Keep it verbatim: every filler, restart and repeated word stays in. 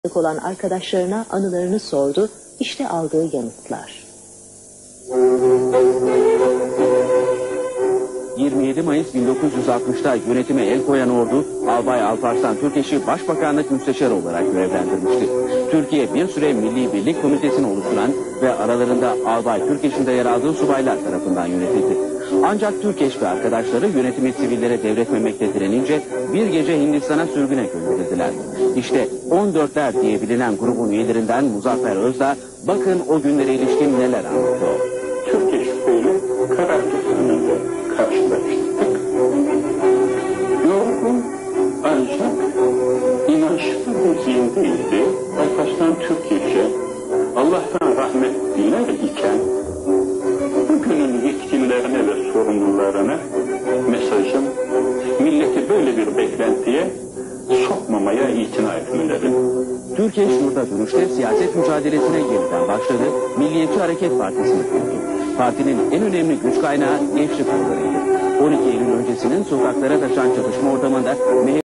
olan arkadaşlarına anılarını sordu. İşte aldığı yanıtlar. yirmi yedi Mayıs bin dokuz yüz altmış'ta yönetime el koyan ordu, Albay Alparslan Türkeş'i Başbakanlık Müsteşarı olarak görevlendirmişti. Türkiye bir süre Milli Birlik Komitesi'ni oluşturan ve aralarında Albay Türkeş'in de yer aldığı subaylar tarafından yönetildi. Ancak Türkeş ve arkadaşları yönetimi sivillere devretmemekte direnince bir gece Hindistan'a sürgüne gönderildiler. İşte on dörtler diye bilinen grubun üyelerinden Muzaffer Özdağ, bakın o günlere ilişkin neler anlatıyor. Türkeş Bey'le karargahında karşılaştık. Yorgun ancak inançlı bir zihindeydi. Alparslan Türkeş'e Allah'tan rahmet diler iken bugünün yetkililerine ve sorumlularına mesajım, milleti böyle bir beklentiye sokmamaya itina etmeleri. Türkeş yurda dönüşte siyaset mücadelesine yeniden başladı, Milliyetçi Hareket Partisi'ni kurdu. Partinin en önemli güç kaynağı gençlik kollarıydı. on iki Eylül öncesinin sokaklara taşan çatışma ortamında